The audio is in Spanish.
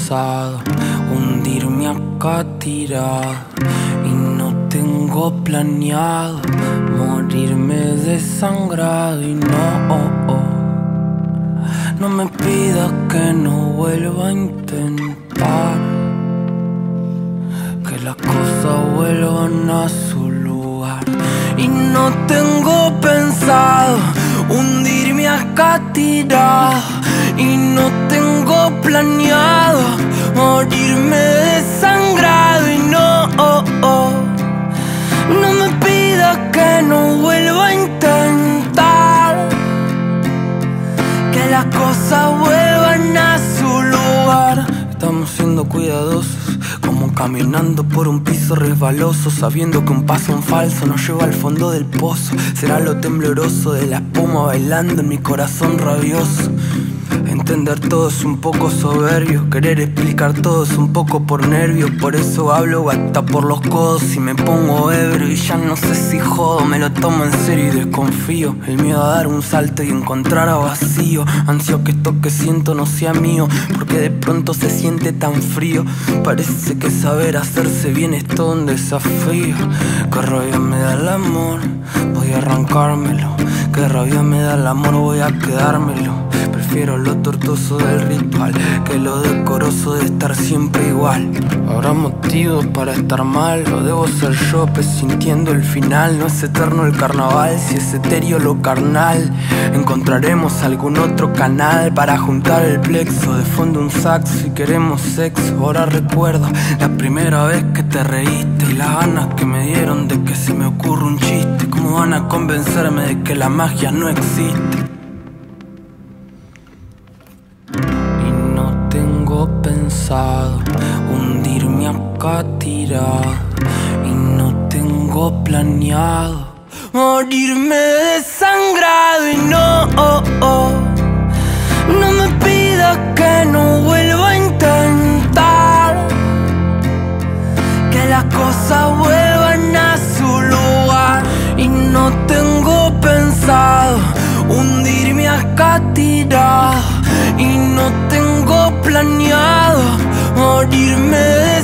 pensado hundirme acá tirado y no tengo planeado morirme desangrado. Y no me pidas que no vuelva a intentar que las cosas vuelvan a su lugar. Y no tengo pensado hundirme acá tirado y no tengo planeado morirme desangrado. Y no me pidas que no vuelva a intentar que las cosas vuelvan a su lugar. Estamos siendo cuidadosos, como caminando por un piso resbaloso, sabiendo que un paso en falso nos lleva al fondo del pozo. Será lo tembloroso de la espuma bailando en mi corazón rabioso. Entender todo es un poco soberbio, querer explicar todo es un poco por nervios. Por eso hablo hasta por los codos y me pongo ebrio. Y ya no sé si jodo, me lo tomo en serio y desconfío. El miedo a dar un salto y encontrar a vacío. Ansio que esto que siento no sea mío, porque de pronto se siente tan frío. Parece que saber hacerse bien es todo un desafío. Qué rabia me da el amor, voy a arrancármelo. Qué rabia me da el amor, voy a quedármelo. Prefiero lo tortuoso del ritual que lo decoroso de estar siempre igual. Habrá motivos para estar mal, o debo ser yo presintiendo el final. No es eterno el carnaval, si es etéreo lo carnal. Encontraremos algún otro canal para juntar el plexo. De fondo un sax si queremos sexo. Ahora recuerdo la primera vez que te reíste y las ganas que me dieron de que se me ocurra un chiste. ¿Cómo van a convencerme de que la magia no existe? Pensado hundirme acá tirado y no tengo planeado morirme desangrado. Y no me pidas que no vuelva a intentar que las cosas vuelvan a su lugar. Y no tengo pensado hundirme acá tirado y no tengo planeado morirme